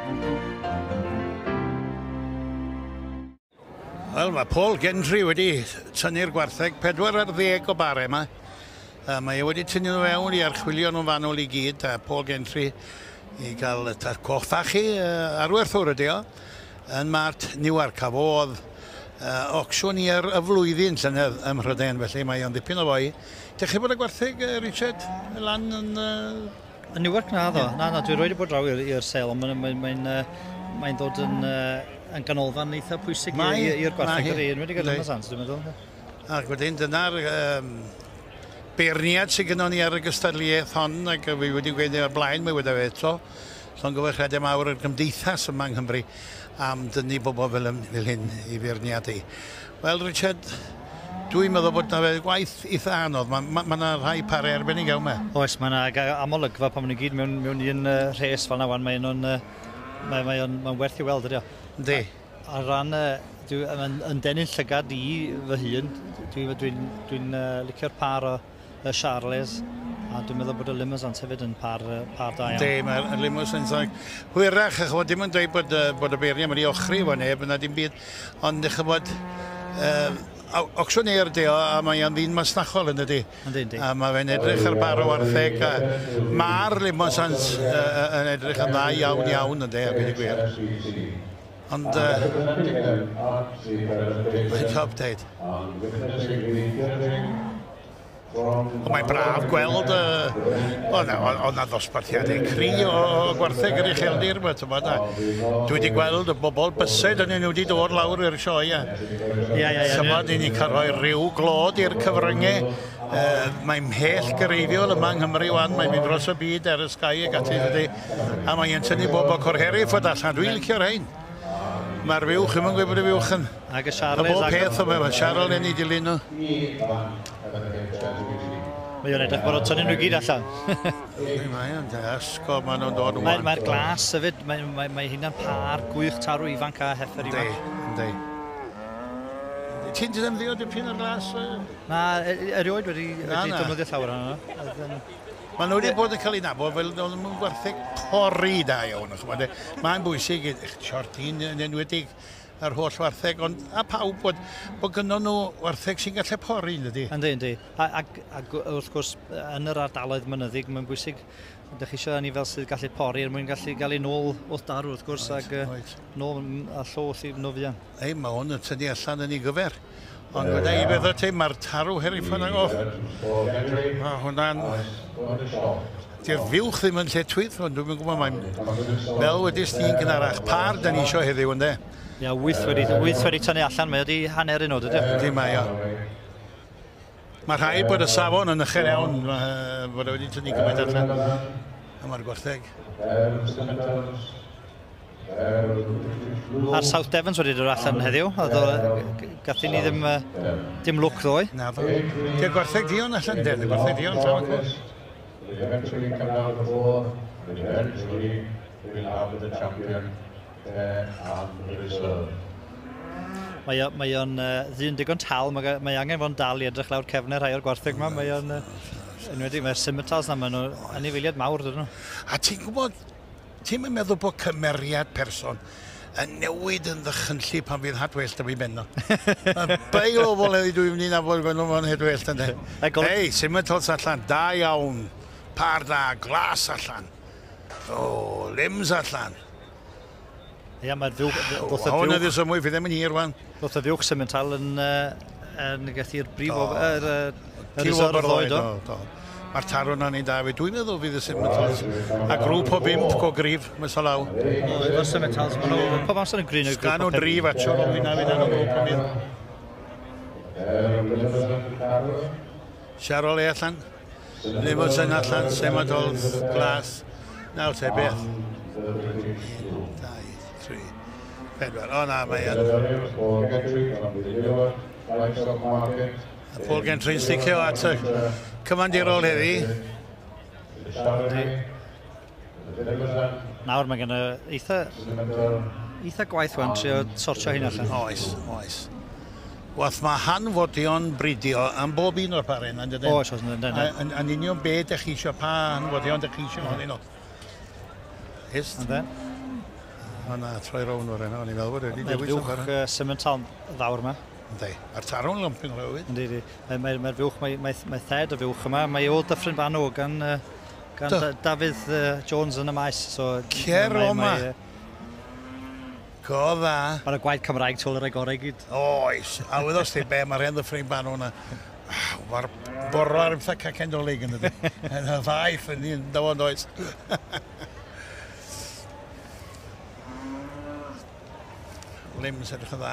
Wel, mae Paul Gentry wedi tynnu'r gwartheg 4 ar 10 o bare yma. Mae wedi tynnu nhw fewn I archwilio nhw'n fanwl I gyd, a Paul Gentry I gael cochfachu arwerthwr ydi o, yn Mart Newark, a fodd auctioneer y flwyddyn llynedd ym Mhrydain, felly mae o'n ddipyn o foi. Dych chi bod y gwartheg, Richard, lan yn... Yn Newark na ddo, na, dwi'n rhoi bod draw i'r sel, ond mae'n dod yn ganolfan eitha pwysig i'r gwartheg yr un wedi gyda'r Masant, dwi'n meddwl. Ac wedyn dyna'r beirniad sydd gyda ni ar y gystadleuaeth hon, ac fi wedi gweud o'r blaen, mae wedi fe eto. Llon gyfeirchiadau mawr yr gymdeithas yma yng Nghymru am dynnu bobl fel hyn I feirniadu. Wel, Richard, dwi'n meddwl bod yna gwaith eitha anodd. Mae yna rhai pare arbennig iawn me. Oes, mae yna amolygfa pan maen nhw gyd mewn un rhes fel yna wan. Mae'n werth I weld ydi o. Yndi. A ran yn denyn llygad I fy hun, dwi'n licio'r par o Charles, a dwi'n meddwl bod y Limousin hefyd yn par da iawn. Yndi, mae'r Limousin hwyrach, achos dim yn dweud bod y beirniad wedi ochri fo neb, yna dim byd, ond eich bod auctioneer di o, a mae o'n ddyn masnachol yn ydy. Yndi. A mae fe'n edrych ar bar o wartheg, a mae'r Limousins yn edrych yn dda iawn ydy, a byd I gwir. Ond mae'n top deud. Mae'n braf gweld o na ddosbarthiadau cri o gwartheg yr ucheldir. Dwi wedi gweld y bobl bysed yn nhw wedi dod lawr i'r sioe. Symod I ni cael rhoi rhyw glod i'r cyfryngau. Mae'n mhell gyreiddiol yma yng Nghymru wan, mae'n mynd dros y byd ar y Sky ag ati dydy. A mae'n tynnu bobl corheri ffod allan. Dwi'n licio rhain. Mae'r fiwch, ddim yn gwybod y fiwch yn... Ag y Charles... Y bob peth o fe, mae Charles yn ei dilyn nhw. Mae o'n edrych bod o'n tynnu nhw gyd allan. Mae o'n asgo, mae nhw'n dod yn wan. Mae'r glas hefyd, mae hynna'n par gwych tarw ifanc a heffer ifanc. Yndi. Ti'n dydymddio dipyn o'r glas? Na, erioed wedi defnyddio llawer yna. Maen nhw wedi bod yn cael ei nabod fel nhw'n gwartheg pori da iawn. Mae'n bwysig eich siortyn yn enwedig yr holl wartheg, ond a pawb bod gynnon nhw wartheg sy'n gallu pori, ydy. Yndi. Ac wrth gwrs, yn yr ardaloedd mynyddig, mae'n bwysig, ydych chi eisiau ni fel sydd gallu pori, er mwyn gallu gael ei nôl wrth darw, wrth gwrs, ac nôl a llo wrth I nofian. Ei, mae hwn yn tynnu allan yn ei gyfer. Ond wedi I beth o ti, mae'r tarw heriffon ag o. Mae hwnna'n... Di'r fiwch ddim yn lle twydd, ond dwi'n gwybod mae'n... Fel wedi styn gynharach, par da ni isio heddiw, ynddo? Ia, wyth wedi tynnu allan, mae wedi hanner un o, dydy? Ydy mae o. Mae rhaid bod y safon yn ychyr iawn, bod wedi tynnu gymaint allan. A mae'r gwartheg. A'r South Devons wedi dod allan heddiw, gathon ni ddim lwc ddoi. Na fo. Di'r gwartheg dion allan, di'r gwartheg dion llawn cwrs. Eventually come down the floor, and eventually we'll have the champion and the reserve. Mae o'n ddyn digon tal, mae angen fo'n dal I edrych lawr cefnau rhai o'r gwartheg yma. Mae o'n... Mae'r scimitars na, mae'n anifeiliad mawr dydyn nhw. A ti'n gwybod, ti'n meddwl bod cymeriad person yn newid yn ddychyntlu pan fydd hadwellt am ei benno. Beil o bobl dwi'n mynd i'n abod gwneud nhw'n hadwellt yn de. Ei, scimitars allan, da iawn, par da, glas allan, limbs allan. Ia, mae'r fiwch... Hwn ydy symwy, fi ddim yn hir wan. Roedd y fiwch symmental yn gathu'r brif o... Cilwab o'r ddoi, do. Mae'r tarw na'n ei da fi. Dwi'n meddwl fydd y symmentals. A grŵp o 5 go grif, mae so law. Efo'r symmentals, mae nhw... Pob amser yn grin o'r grŵp o 5. Sgan o drif a tio fi na grŵp o 5. Siarol e allan. Limousin allan, Semadols, glas. Nawr te beth. 4. O na, mae yn. Paul Gentry'n sticio at y cyfandirol heddi. Nawr mae gen y eitha gwaith wan trio sortio hyn allan. Oes. Wath mae hanfodion bridio am bob un o'r paren. Oes, yn union beth ydych chi eisiau, pa hanfodion ydych chi eisiau hynny nhw. And then? Hwna, troi rown o'r enw, o'n i'n meddwl bod wedi dewis o Mae'r fiwch Simmental fawr yma. Ynddi, a'r tarwn lumpyn rhywyd. Ynddi, mae'r fiwch, mae thed y fiwch yma. Mae o Dyffryn Banw gan Dafydd Jones yn y maes. Cer o ma. Go dda. Mae'r gwaith Cymraeg tŵl yr agorau gyd. Oes, a wyddos ti be, mae'r hen Dyffryn Banw yna. Mae'r borro ar ymtha cacendolig yn ydy. Yn y faith yn un dawod oes. Lims edrych yn dda.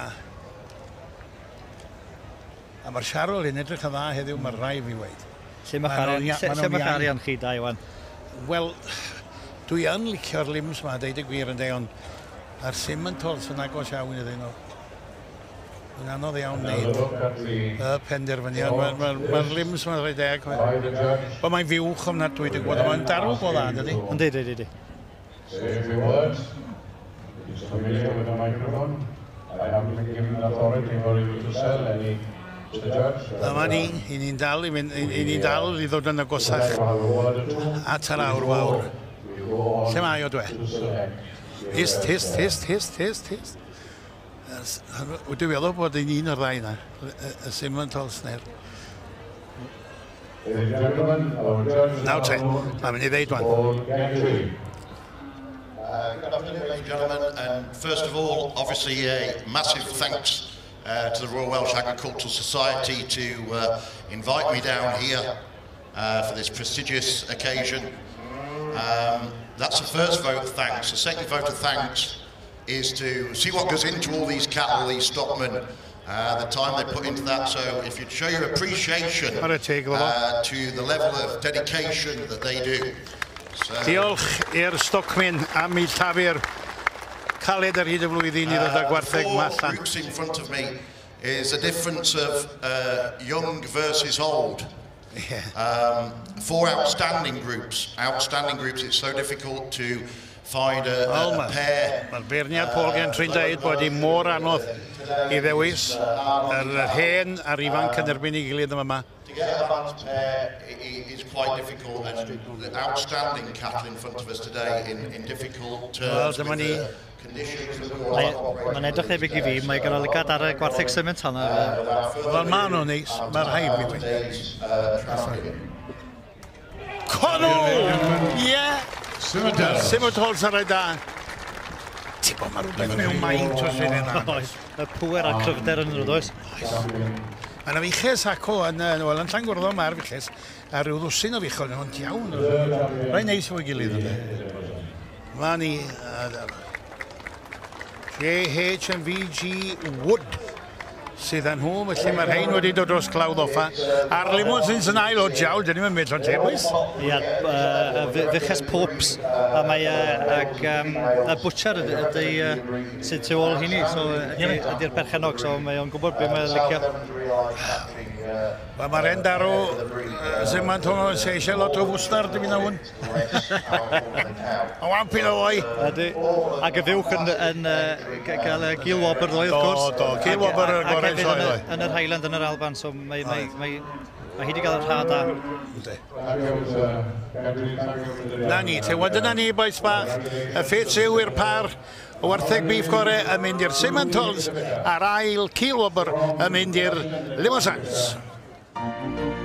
A mae'r Siarol yn edrych yn dda heddiw, mae'r rai fi weid. Lle mae charian chi da, Iwan? Wel, dwi yn licio'r lims yma, deud y gwir yn de, ond a'r Simmental sy'n agos iawn iddyn nhw. Yn anodd iawn wneud y penderfyniad. Mae'r lims yma'n rhaid deg. Mae'n fiwch o'na dwi wedi gwybod, mae'n darw go dda, dydi? Yndi. Say a few words. He's familiar with the microphone. I haven't been given authority for you to sell any, Mr. Judge. Dyma ni, i ni'n dal i ddod yn agosach at yr awr fawr. Lle mae o dwe? Hist. Dwi'n meddwl bod yn un o'r ddau yna, y Simmental Snare. Naw te, mae'n mynd i ddeud wan. Good afternoon, ladies and gentlemen, and first of all, obviously a massive thanks to the Royal Welsh Agricultural Society to invite me down here for this prestigious occasion. That's the first vote of thanks. The second vote of thanks is to see what goes into all these cattle, these stockmen, the time they put into that. So if you'd show your appreciation to the level of dedication that they do. So, diolch i'r stocmen am I llafur caled ar hyd y flwyddyn I ddod â gwartheg allan. Four groups in front of me is a difference of young versus old. Yeah. Four outstanding groups. Outstanding groups, it's so difficult to find a pair. Mae'r beirniad Paul Gentry'n dweud bod I mor anodd I ddewis yr hen a'r ifanc yn erbyn I gilydd yma. To get a balanced pair is quite difficult, and the outstanding cattle in front of us today in difficult terms with the conditions. Mae'n edrych debyg I fi, mae gan olygad ar y gwartheg Simmental yna. Wel, ma'n nhw'n neis, mae'r haib I wyn. Conw! Ie! Simmental sy'n rhaid da. Ti bod mae rhywbeth mewn maint o sy'n yna. Y pwer a cryfder yn yr oes. Mae yna fiches acw yn Llangwrddo mae'r fiches, a rhyw ddwsyn o fichon yn hwnt iawn. Rhaid neis o'i gilydd yna. Mae ni JH&VG Wood sydd yn nhw, felly mae'r hein wedi dod dros clawdd offa. A'r limousines yn ail o diawl, dyn ni'n mynd o'n tebwys. Ia, fiches Popes, a mae y butcher ydy sydd tu ôl hynny, so ydy'r perchenog, so mae o'n gwybod beth mae'n licio. Mae'r endarw sy'n ma'n tono yn seisio lot o fwstar, dim yn hwn. O wampin o oi. Ac y fiwch yn cael gilwobr ddoi, wrth gwrs. Do, gilwobr y gorau soed oi. Yn yr Highland, yn yr Alban, so mae hi wedi cael y rha da. Na ni, te wedyn ni, boes bach, y ffet syw i'r par o wartheg beef gore yn mynd i'r Simmentals a'r ail Keelwobr yn mynd i'r Limousines.